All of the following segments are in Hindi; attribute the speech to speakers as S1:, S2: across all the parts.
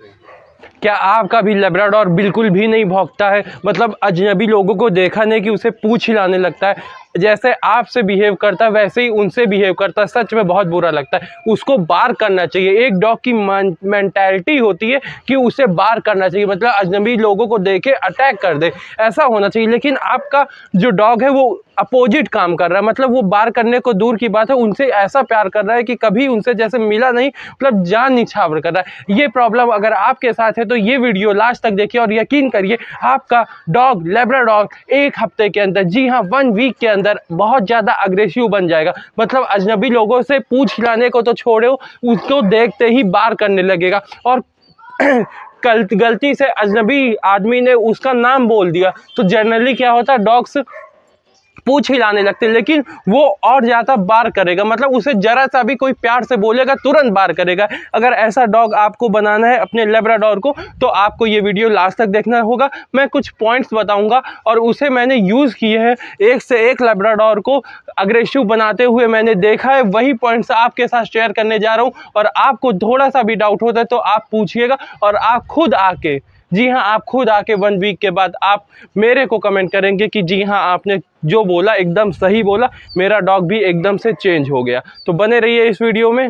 S1: क्या आपका भी लैब्राडोर बिल्कुल भी नहीं भौंकता है? मतलब अजनबी लोगों को देखा नहीं कि उसे पूंछ हिलाने लगता है, जैसे आपसे बिहेव करता है वैसे ही उनसे बिहेव करता है। सच में बहुत बुरा लगता है। उसको बार करना चाहिए। एक डॉग की मेंटालिटी होती है कि उसे बार करना चाहिए, मतलब अजनबी लोगों को देखे अटैक कर दे, ऐसा होना चाहिए। लेकिन आपका जो डॉग है वो अपोजिट काम कर रहा है, मतलब वो बार करने को दूर की बात है, उनसे ऐसा प्यार कर रहा है कि कभी उनसे जैसे मिला नहीं, मतलब जान निछावर कर रहा है। ये प्रॉब्लम अगर आपके साथ है तो ये वीडियो लास्ट तक देखिए और यकीन करिए आपका डॉग लैब्राडोर 1 हफ्ते के अंदर, जी हाँ 1 वीक के अंदर बहुत ज़्यादा अग्रेसिव बन जाएगा। मतलब अजनबी लोगों से पूंछ हिलाने को तो छोड़ो, उसको देखते ही बार करने लगेगा। और गलती से अजनबी आदमी ने उसका नाम बोल दिया तो जनरली क्या होता है, डॉग्स पूंछ हिलाने लगते हैं, लेकिन वो और ज़्यादा बार करेगा। मतलब उसे जरा सा भी कोई प्यार से बोलेगा तुरंत बार करेगा। अगर ऐसा डॉग आपको बनाना है अपने लैब्राडोर को तो आपको ये वीडियो लास्ट तक देखना होगा। मैं कुछ पॉइंट्स बताऊंगा और उसे मैंने यूज़ किए हैं, एक से एक लैब्राडोर को अग्रेसिव बनाते हुए मैंने देखा है। वही पॉइंट्स आपके साथ शेयर करने जा रहा हूँ और आपको थोड़ा सा भी डाउट होता है तो आप पूछिएगा और आप खुद आके, जी हाँ आप खुद आके 1 वीक के बाद आप मेरे को कमेंट करेंगे कि जी हाँ आपने जो बोला एकदम सही बोला, मेरा डॉग भी एकदम से चेंज हो गया। तो बने रहिए इस वीडियो में।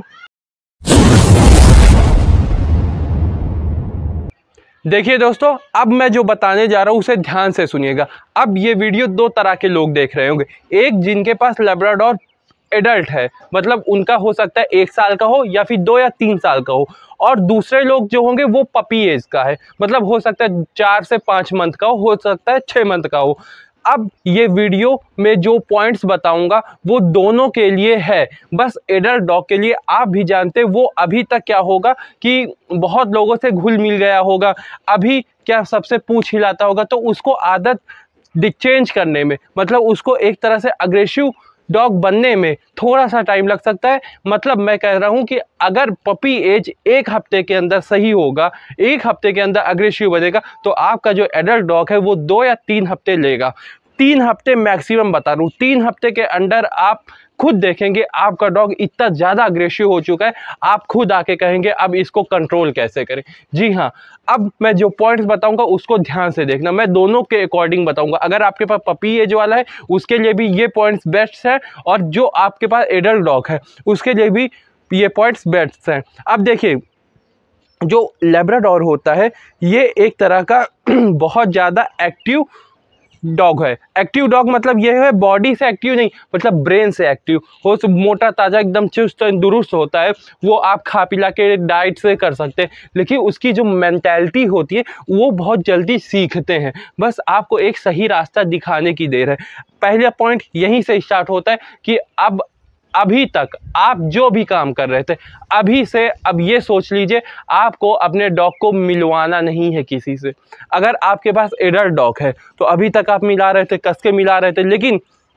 S1: देखिए दोस्तों, अब मैं जो बताने जा रहा हूँ उसे ध्यान से सुनिएगा। अब ये वीडियो 2 तरह के लोग देख रहे होंगे। एक जिनके पास लैब्राडोर एडल्ट है, मतलब उनका हो सकता है 1 साल का हो या फिर 2 या 3 साल का हो, और दूसरे लोग जो होंगे वो पपी एज का है, मतलब हो सकता है 4 से 5 मंथ का हो सकता है 6 मंथ का हो। अब ये वीडियो में जो पॉइंट्स बताऊंगा वो दोनों के लिए है, बस एडल्ट डॉग के लिए। आप भी जानते हैं वो अभी तक क्या होगा कि बहुत लोगों से घुल मिल गया होगा, अभी क्या सबसे पूंछ हिलाता होगा, तो उसको आदत चेंज करने में, मतलब उसको एक तरह से अग्रेसिव डॉग बनने में थोड़ा सा टाइम लग सकता है। मतलब मैं कह रहा हूं कि अगर पपी एज 1 हफ्ते के अंदर सही होगा, 1 हफ्ते के अंदर अग्रेसिव बनेगा, तो आपका जो एडल्ट डॉग है वो 2 या 3 हफ्ते लेगा। 3 हफ्ते मैक्सिमम बता रहा हूँ। 3 हफ्ते के अंदर आप खुद देखेंगे आपका डॉग इतना ज़्यादा अग्रेसिव हो चुका है, आप खुद आके कहेंगे अब इसको कंट्रोल कैसे करें। जी हाँ, अब मैं जो पॉइंट्स बताऊंगा उसको ध्यान से देखना, मैं दोनों के अकॉर्डिंग बताऊंगा। अगर आपके पास पपी एज वाला है उसके लिए भी ये पॉइंट्स बेस्ट है, और जो आपके पास एडल्ट डॉग है उसके लिए भी ये पॉइंट्स बेस्ट हैं। अब देखिए, जो लैब्राडोर होता है ये एक तरह का बहुत ज़्यादा एक्टिव डॉग है। एक्टिव डॉग मतलब ये है बॉडी से एक्टिव नहीं, मतलब ब्रेन से एक्टिव हो, मोटा ताज़ा एकदम चुस्त दुरुस्त होता है। वो आप खा पिला के डाइट से कर सकते हैं, लेकिन उसकी जो मेंटालिटी होती है वो बहुत जल्दी सीखते हैं। बस आपको एक सही रास्ता दिखाने की देर है। पहला पॉइंट यहीं से स्टार्ट होता है कि अब अभी तक आप जो भी काम कर रहे थे, अभी से अब ये सोच लीजिए आपको अपने डॉग को मिलवाना नहीं है किसी से। अगर आपके पास एडल्ट डॉग है तो अभी तक आप मिला रहे थे, कस के मिला रहे थे, लेकिन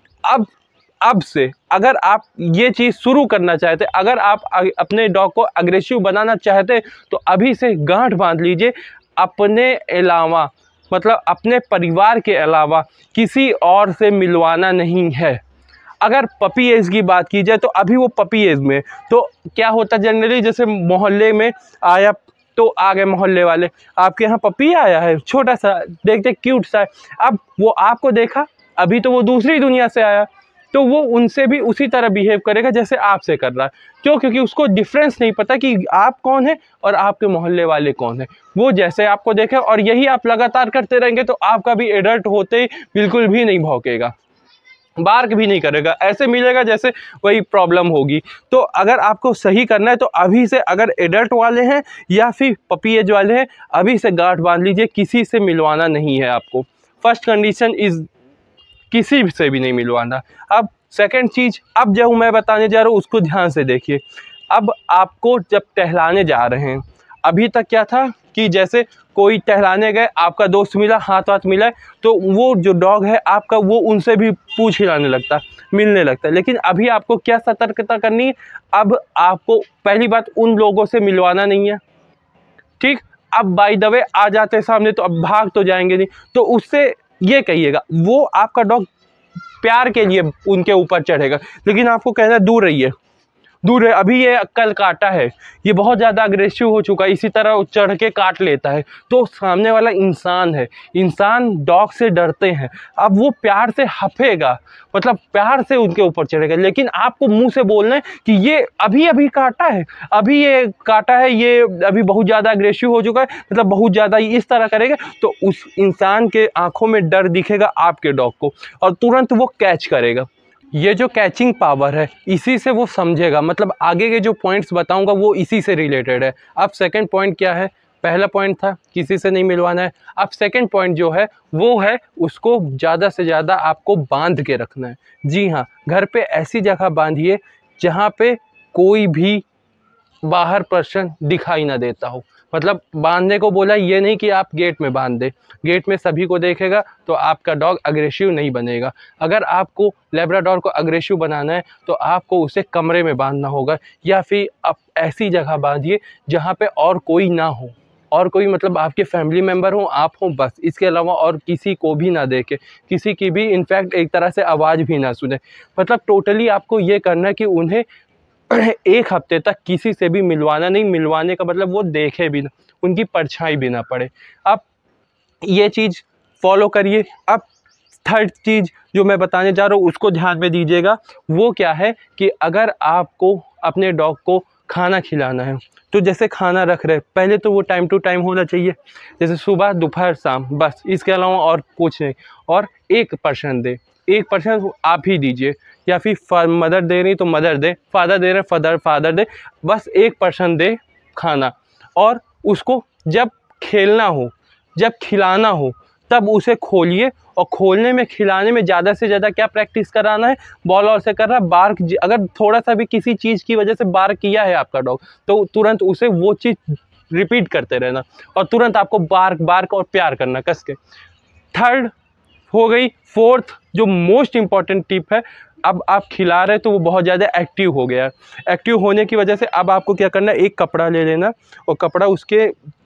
S1: अब से अगर आप ये चीज़ शुरू करना चाहते, अगर आप अपने डॉग को अग्रेसिव बनाना चाहते, तो अभी से गांठ बांध लीजिए। अपने अलावा, मतलब अपने परिवार के अलावा किसी और से मिलवाना नहीं है। अगर पपी एज की बात की जाए तो अभी वो पपी एज में, तो क्या होता है जनरली, जैसे मोहल्ले में आया तो आ गए मोहल्ले वाले, आपके यहाँ पपी आया है छोटा सा, देखते क्यूट सा है। अब वो आपको देखा, अभी तो वो दूसरी दुनिया से आया, तो वो उनसे भी उसी तरह बिहेव करेगा जैसे आपसे कर रहा है। क्यों? क्योंकि उसको डिफरेंस नहीं पता कि आप कौन है और आपके मोहल्ले वाले कौन है। वो जैसे आपको देखे और यही आप लगातार करते रहेंगे तो आपका भी एडल्ट होते ही बिल्कुल भी नहीं भौंकेगा, बार्क भी नहीं करेगा, ऐसे मिलेगा जैसे वही प्रॉब्लम होगी। तो अगर आपको सही करना है तो अभी से, अगर एडल्ट वाले हैं या फिर पपी एज वाले हैं, अभी से गांठ बांध लीजिए, किसी से मिलवाना नहीं है आपको। फर्स्ट कंडीशन इज किसी से भी नहीं मिलवाना। अब सेकंड चीज़, अब जो मैं बताने जा रहा हूँ उसको ध्यान से देखिए। अब आपको जब टहलाने जा रहे हैं, अभी तक क्या था कि जैसे कोई टहलाने गए, आपका दोस्त मिला, हाथ हाथ मिला, तो वो जो डॉग है आपका वो उनसे भी पूंछ हिलाने लगता, मिलने लगता है। लेकिन अभी आपको क्या सतर्कता करनी है, अब आपको पहली बात उन लोगों से मिलवाना नहीं है, ठीक। अब बाय द वे आ जाते सामने तो अब भाग तो जाएंगे नहीं, तो उससे ये कहिएगा, वो आपका डॉग प्यार के लिए उनके ऊपर चढ़ेगा, लेकिन आपको कहना दूर रहिए, दूर रहे, अभी ये कल काटा है, ये बहुत ज़्यादा अग्रेसिव हो चुका है, इसी तरह चढ़ के काट लेता है। तो सामने वाला इंसान है, इंसान डॉग से डरते हैं, अब वो प्यार से हफेगा, मतलब प्यार से उनके ऊपर चढ़ेगा। लेकिन आपको मुंह से बोलना है कि ये अभी अभी काटा है, अभी ये काटा है, ये अभी बहुत ज़्यादा अग्रेसिव हो चुका है, मतलब बहुत ज़्यादा इस तरह करेगा, तो उस इंसान के आंखों में डर दिखेगा आपके डॉग को और तुरंत वो कैच करेगा। ये जो कैचिंग पावर है इसी से वो समझेगा, मतलब आगे के जो पॉइंट्स बताऊंगा वो इसी से रिलेटेड है। अब सेकंड पॉइंट क्या है, पहला पॉइंट था किसी से नहीं मिलवाना है, अब सेकंड पॉइंट जो है वो है उसको ज़्यादा से ज़्यादा आपको बांध के रखना है। जी हाँ, घर पे ऐसी जगह बांधिए जहाँ पे कोई भी बाहर पर्सन दिखाई ना देता हो। मतलब बांधने को बोला ये नहीं कि आप गेट में बांध दे, गेट में सभी को देखेगा तो आपका डॉग अग्रेसिव नहीं बनेगा। अगर आपको लैब्राडोर को अग्रेसिव बनाना है तो आपको उसे कमरे में बांधना होगा, या फिर आप ऐसी जगह बांधिए जहाँ पे और कोई ना हो, और कोई मतलब आपके फैमिली मेम्बर हो, आप हो, बस इसके अलावा और किसी को भी ना देखे, किसी की भी इनफैक्ट एक तरह से आवाज़ भी ना सुने। मतलब टोटली आपको ये करना है कि उन्हें एक हफ्ते तक किसी से भी मिलवाना नहीं, मिलवाने का मतलब वो देखे भी ना, उनकी परछाई भी ना पड़े। अब ये चीज़ फॉलो करिए। अब थर्ड चीज़ जो मैं बताने जा रहा हूँ उसको ध्यान में दीजिएगा, वो क्या है कि अगर आपको अपने डॉग को खाना खिलाना है तो जैसे खाना रख रहे पहले तो वो टाइम टू टाइम होना चाहिए, जैसे सुबह दोपहर शाम, बस इसके अलावा और कुछ नहीं। और 1% दे, 1% आप ही दीजिए, या फिर मदर दे रही तो मदर दे, फादर दे रहे फादर दे, बस 1% दे खाना। और उसको जब खेलना हो, जब खिलाना हो तब उसे खोलिए, और खोलने में खिलाने में ज़्यादा से ज़्यादा क्या प्रैक्टिस कराना है, बॉल और से कर रहा है बार्क, अगर थोड़ा सा भी किसी चीज़ की वजह से बार्क किया है आपका डॉग तो तुरंत उसे वो चीज़ रिपीट करते रहना, और तुरंत आपको बार्क बार्क और प्यार करना कस के। थर्ड हो गई। फोर्थ जो मोस्ट इम्पॉर्टेंट टिप है, अब आप खिला रहे तो वो बहुत ज़्यादा एक्टिव हो गया। एक्टिव होने की वजह से अब आपको क्या करना है, एक कपड़ा ले लेना और कपड़ा उसके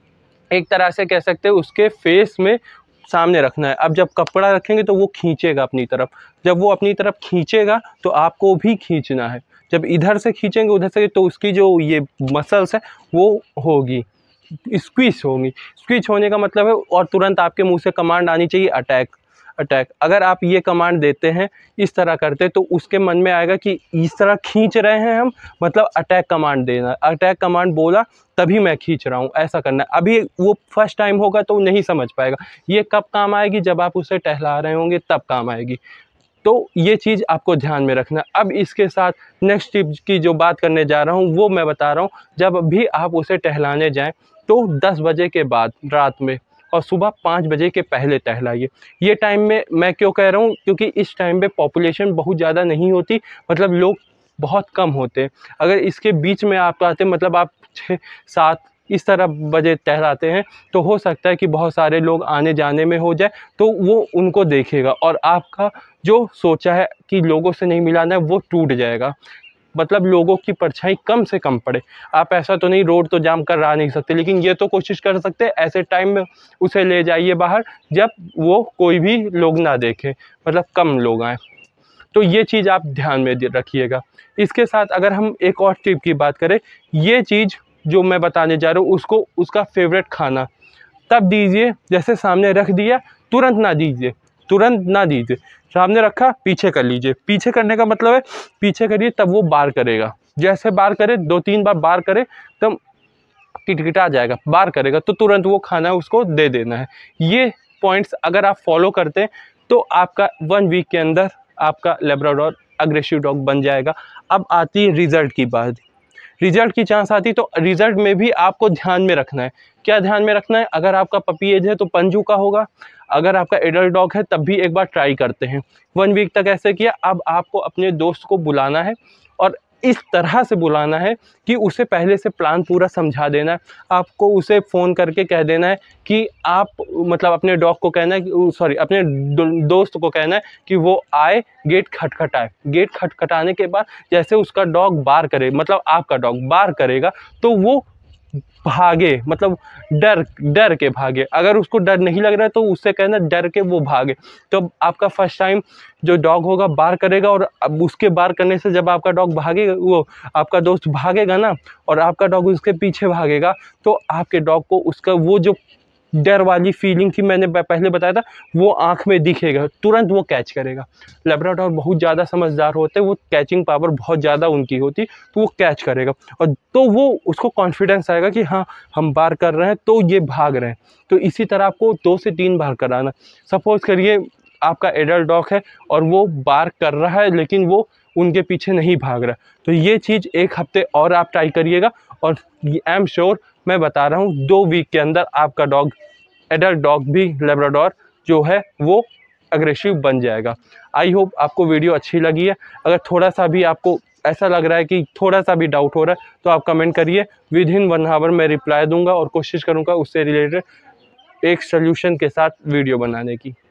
S1: एक तरह से कह सकते हैं उसके फेस में सामने रखना है। अब जब कपड़ा रखेंगे तो वो खींचेगा अपनी तरफ, जब वो अपनी तरफ खींचेगा तो आपको भी खींचना है। जब इधर से खींचेंगे उधर से तो उसकी जो ये मसल्स है वो होगी स्क्वीज होंगी। स्क्वीज होने का मतलब है, और तुरंत आपके मुंह से कमांड आनी चाहिए अटैक अटैक। अगर आप ये कमांड देते हैं, इस तरह करते तो उसके मन में आएगा कि इस तरह खींच रहे हैं हम, मतलब अटैक कमांड देना, अटैक कमांड बोला तभी मैं खींच रहा हूँ, ऐसा करना है। अभी वो फर्स्ट टाइम होगा तो नहीं समझ पाएगा, ये कब काम आएगी, जब आप उसे टहला रहे होंगे तब काम आएगी। तो ये चीज़ आपको ध्यान में रखना। अब इसके साथ नेक्स्ट टिप की जो बात करने जा रहा हूँ वो मैं बता रहा हूँ, जब भी आप उसे टहलाने जाएं तो 10 बजे के बाद रात में और सुबह 5 बजे के पहले टहलाइए। ये टाइम में मैं क्यों कह रहा हूँ, क्योंकि इस टाइम पे पॉपुलेशन बहुत ज़्यादा नहीं होती, मतलब लोग बहुत कम होते हैं। अगर इसके बीच में आप आते, मतलब आप 6-7 इस तरह बजे टहलाते हैं तो हो सकता है कि बहुत सारे लोग आने जाने में हो जाए, तो वो उनको देखेगा और आपका जो सोचा है कि लोगों से नहीं मिलाना है वो टूट जाएगा। मतलब लोगों की परछाई कम से कम पड़े। आप ऐसा तो नहीं रोड तो जाम कर रहा नहीं सकते, लेकिन ये तो कोशिश कर सकते हैं ऐसे टाइम में उसे ले जाइए बाहर जब वो कोई भी लोग ना देखे, मतलब कम लोग आए। तो ये चीज़ आप ध्यान में रखिएगा। इसके साथ अगर हम एक और टिप की बात करें, ये चीज़ जो मैं बताने जा रहा हूँ उसको उसका फेवरेट खाना तब दीजिए, जैसे सामने रख दिया तुरंत ना दीजिए, तुरंत ना दीजिए। सामने रखा पीछे कर लीजिए, पीछे करने का मतलब है पीछे करिए तब वो बार करेगा। जैसे बार करे 2-3 बार बार करे तब किटकिटा जाएगा, बार करेगा तो तुरंत वो खाना उसको दे देना है। ये पॉइंट्स अगर आप फॉलो करते हैं तो आपका 1 वीक के अंदर आपका लैब्राडोर अग्रेसिव डॉग बन जाएगा। अब आती है रिजल्ट की बात। रिजल्ट की चांस आती तो रिजल्ट में भी आपको ध्यान में रखना है। क्या ध्यान में रखना है, अगर आपका पपी एज है तो पंजू का होगा, अगर आपका एडल्ट डॉग है तब भी एक बार ट्राई करते हैं। 1 वीक तक ऐसे किया। अब आपको अपने दोस्त को बुलाना है और इस तरह से बुलाना है कि उसे पहले से प्लान पूरा समझा देना है। आपको उसे फ़ोन करके कह देना है कि आप मतलब अपने डॉग को कहना है कि सॉरी अपने दोस्त को कहना है कि वो आए, गेट खटखटाए। गेट खटखटाने के बाद जैसे उसका डॉग बार करे, मतलब आपका डॉग बार करेगा तो वो भागे, मतलब डर डर के भागे। अगर उसको डर नहीं लग रहा है तो उससे कहना डर के वो भागे। तो आपका फर्स्ट टाइम जो डॉग होगा बार करेगा, और अब उसके बार करने से जब आपका डॉग भागेगा, वो आपका दोस्त भागेगा ना, और आपका डॉग उसके पीछे भागेगा, तो आपके डॉग को उसका वो जो डर वाली फीलिंग थी, मैंने पहले बताया था, वो आंख में दिखेगा, तुरंत वो कैच करेगा। लैब्राडोर बहुत ज़्यादा समझदार होते हैं, वो कैचिंग पावर बहुत ज़्यादा उनकी होती, तो वो कैच करेगा, और तो वो उसको कॉन्फिडेंस आएगा कि हाँ हम बार कर रहे हैं तो ये भाग रहे हैं। तो इसी तरह आपको 2 से 3 बार कराना। सपोज़ करिए आपका एडल्ट डॉग है और वो बार कर रहा है लेकिन वो उनके पीछे नहीं भाग रहा, तो ये चीज़ 1 हफ्ते और आप ट्राई करिएगा, और आई एम श्योर, मैं बता रहा हूँ 2 वीक के अंदर आपका डॉग, एडल्ट डॉग भी लैब्राडोर जो है वो अग्रेसिव बन जाएगा। आई होप आपको वीडियो अच्छी लगी है। अगर थोड़ा सा भी आपको ऐसा लग रहा है कि थोड़ा सा भी डाउट हो रहा है तो आप कमेंट करिए, विद इन 1 आवर मैं रिप्लाई दूंगा और कोशिश करूंगा उससे रिलेटेड एक सोल्यूशन के साथ वीडियो बनाने की।